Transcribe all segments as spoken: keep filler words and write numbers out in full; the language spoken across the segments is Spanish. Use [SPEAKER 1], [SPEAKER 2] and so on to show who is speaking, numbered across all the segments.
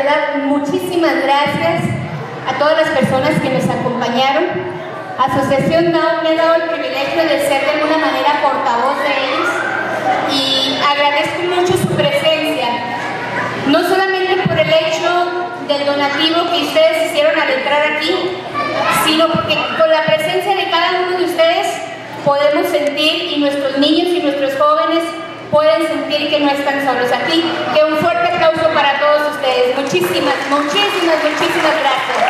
[SPEAKER 1] verdad, muchísimas gracias a todas las personas que nos acompañaron. Asociación Down me ha dado el privilegio de ser de alguna manera portavoz de ellos y agradezco mucho su presencia, no solamente por el hecho del donativo que ustedes hicieron al entrar aquí, sino porque con la presencia de cada uno de ustedes podemos sentir, y nuestros niños y nuestros jóvenes pueden sentir que no están solos aquí. Que un fuerte aplauso para todos ustedes. Muchísimas, muchísimas, muchísimas gracias.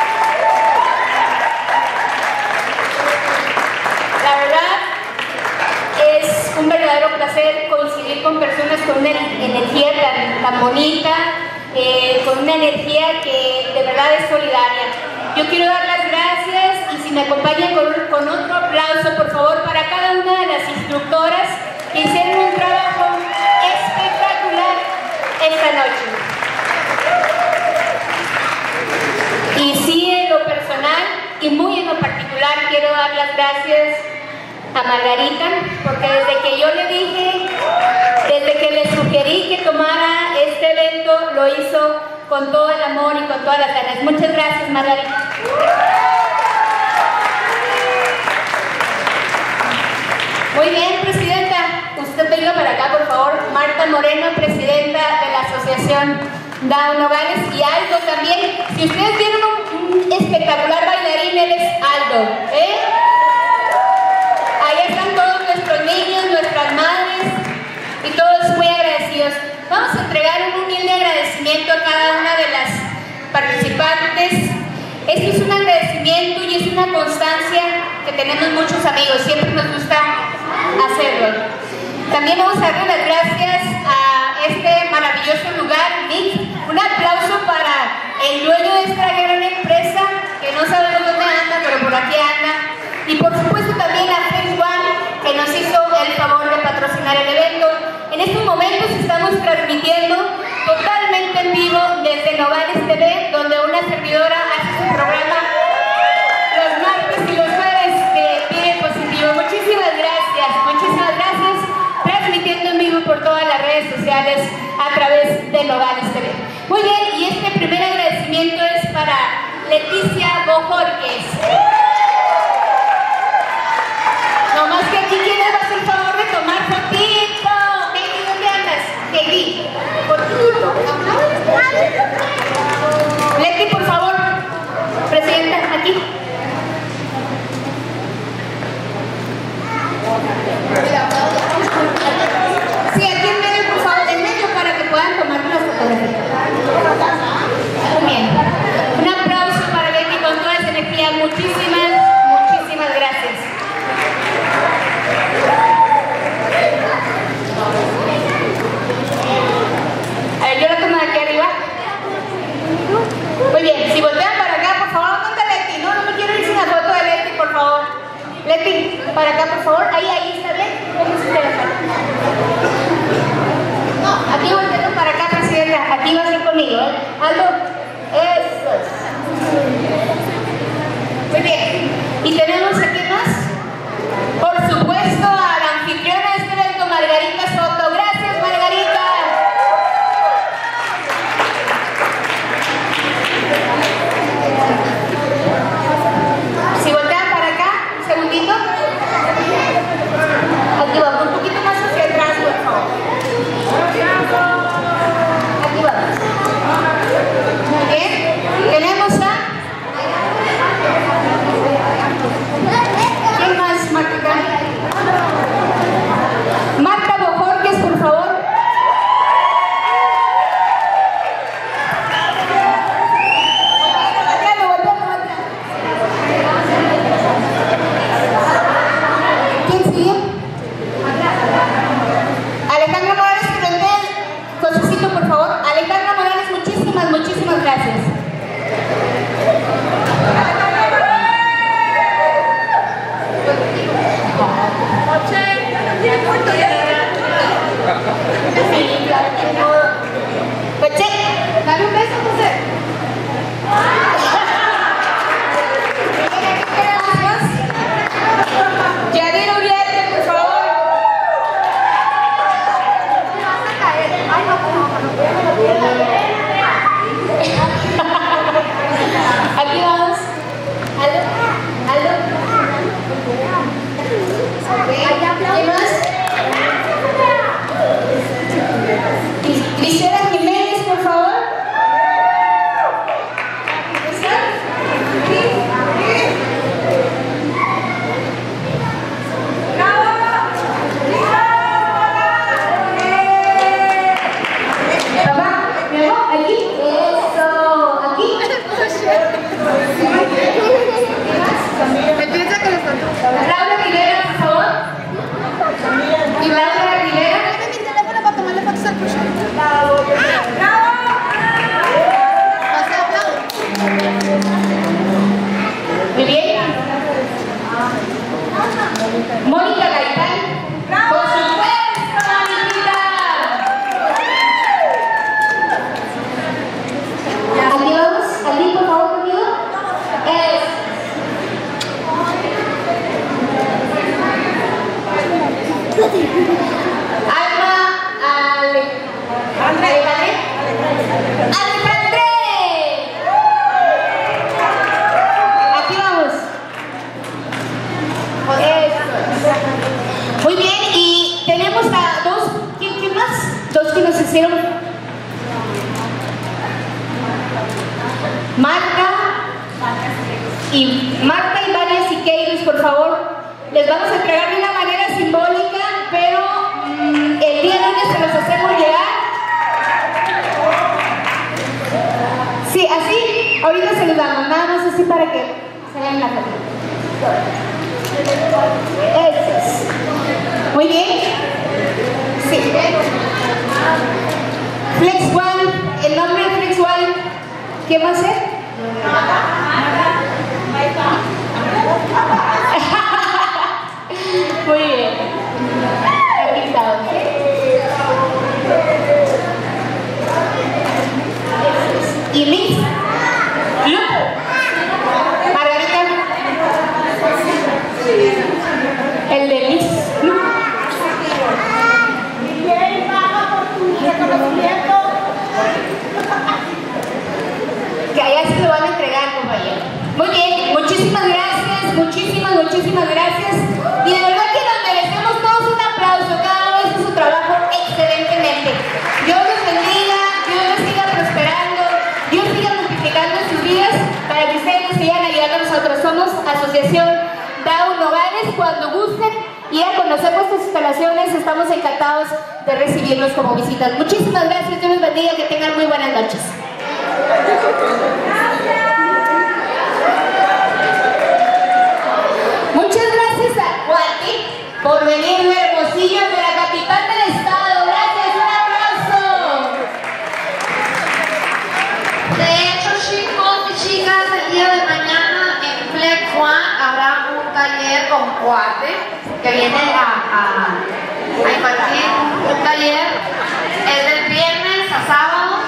[SPEAKER 1] La verdad, es un verdadero placer coincidir con personas con una energía tan, tan bonita, eh, con una energía que de verdad es solidaria. Yo quiero dar las gracias y si me acompañan con, con otro aplauso, por favor, para cada una de las instructoras que hicieron un trabajo espectacular esta noche. Y sí, en lo personal y muy en lo particular, quiero dar las gracias a Margarita, porque desde que yo le dije, desde que le sugerí que tomara este evento, lo hizo con todo el amor y con todas las ganas. Muchas gracias, Margarita. Muy bien, Presidenta. Usted venga para acá, por favor. Marta Moreno, Presidenta de la Asociación Down Nogales, y Aldo también. Si ustedes vieron un, un espectacular bailarín, él es Aldo, ¿eh? Ahí están todos nuestros niños, nuestras madres, y todos muy agradecidos. Vamos a entregar un humilde agradecimiento a cada una de las participantes. Esto es un agradecimiento y es una constancia que tenemos muchos amigos, siempre nos gusta hacerlo. También vamos a darle las gracias a este maravilloso lugar, Nick. Un aplauso para el dueño de esta gran empresa, que no sabemos dónde anda, pero por aquí anda. Y por supuesto también a Face One, que nos hizo el favor de patrocinar el evento. En estos momentos estamos transmitiendo totalmente en vivo desde Nogales T V, donde una servidora hace su programa los martes y los jueves de Vive Positivo. Muchísimas gracias, muchísimas gracias, transmitiendo en vivo por todas las redes sociales a través de Nogales T V. Muy bien, y este primer agradecimiento es para Leticia Bojorquez. No más que aquí, ¿quién les va a hacer el favor de tomar fotito? Katie, ¿dónde andas? Katie, fotito. Leti, por favor. Presidenta, aquí. Sí, aquí en medio, por favor, en medio para que puedan tomar las fotografías. Muy bien. Un aplauso para Leti con toda esa energía. Muchísimas, muchísimas gracias. A ver, yo la tomo de aquí arriba. Muy bien, si voltean para acá, por favor, ¿dónde está Leti? No, no me quiero ir sin la foto de Leti, por favor. Leti, para acá, por favor. Ahí, ahí, ¿está bien? Pongo su teléfono. No, aquí volteando para acá, Presidenta. Aquí va a ser conmigo, ¿eh? Aldo, eso es. Muy bien. ¿Y tenemos aquí más? Por supuesto, a la anfitriona de este evento, Margarita Soto. Gracias, Margarita. Si voltean para acá, un segundito. Aquí vamos, un poquito más hacia atrás, por favor. Aquí vamos. Muy bien. Tenemos a... ¿Quién más, Marta? Marta Bojorquez, por favor. Volteando, volteando, volteando. ¿Quién sigue? Alejandra Morales Pimentel, Josecito, por favor. Alejandra Morales, muchísimas, muchísimas gracias. Laura Rivera, por favor. Y Laura Rivera.
[SPEAKER 2] Dame mi teléfono para tomarle fotos al push.
[SPEAKER 1] Muy bien. Mónica Gaitán. Por supuesto, Mónica. Aquí vamos. Ali, por favor, conmigo. Es. Alma Ale. André. Alejandre. Aquí vamos. Eso. Muy bien, y tenemos a dos, ¿quién, quién más? Dos que nos hicieron. Marta y Marta y María Siqueiros, por favor. Les vamos a entregar de una manera simbólica, pero mmm, el día lunes se los hacemos llegar. Sí, así, ahorita se los damos, nada más así para que se vean la foto. Eso es. Muy bien. Sí. Flex One, el nombre de Flex One, ¿quién va a ser? Muy bien. Aquí estamos. Y Miss Lupo. Margarita. El de Miss Lupo.
[SPEAKER 2] Bien, paga por tu reconocimiento.
[SPEAKER 1] Que allá se lo van a entregar, compañero. Muy bien, muchísimas gracias, muchísimas, muchísimas gracias. Y de verdad que nos merecemos todos un aplauso. Cada uno hizo su trabajo excelentemente. Dios los bendiga, Dios los siga prosperando, Dios siga multiplicando sus vidas para que ustedes nos sigan ayudando a nosotros. Somos Asociación Down Nogales. Cuando gusten ir a conocer nuestras instalaciones, estamos encantados de recibirlos como visitas. Muchísimas gracias, Dios los bendiga, que tengan muy buenas noches. Muchas gracias a Guati por venir de Hermosillo, de la capital del estado. Gracias, un aplauso.
[SPEAKER 3] De hecho, chicos y chicas, el día de mañana en Flex One habrá un taller con Guati que viene a, a, a impartir un taller. Es del viernes a sábado.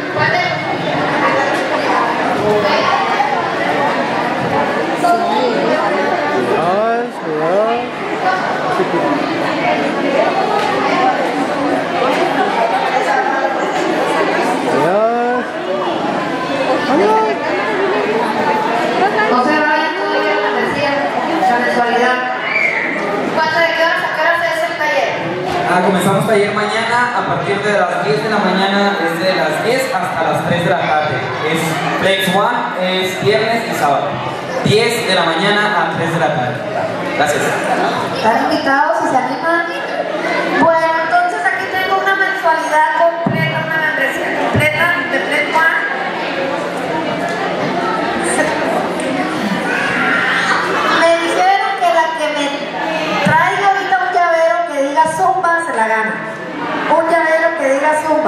[SPEAKER 3] No se vayan todavía a la mensualidad. ¿Cuánto de qué horas a qué horas es el taller?
[SPEAKER 4] Ah, comenzamos taller mañana a partir de las diez de la mañana, desde las diez hasta las tres de la tarde. Es Flex One, es viernes y sábado. diez de la mañana a tres de la tarde. Gracias.
[SPEAKER 3] ¿Están invitados si se animan? Bueno, entonces aquí tengo una mensualidad completa, una membresía completa de Flex One. Me dijeron que la que me traiga ahorita un llavero que diga Zumba se la gana. Un llavero que diga Zumba.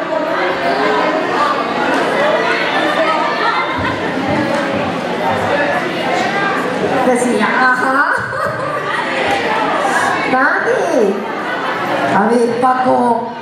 [SPEAKER 3] Decía, ajá. Nadie. A ver, Paco.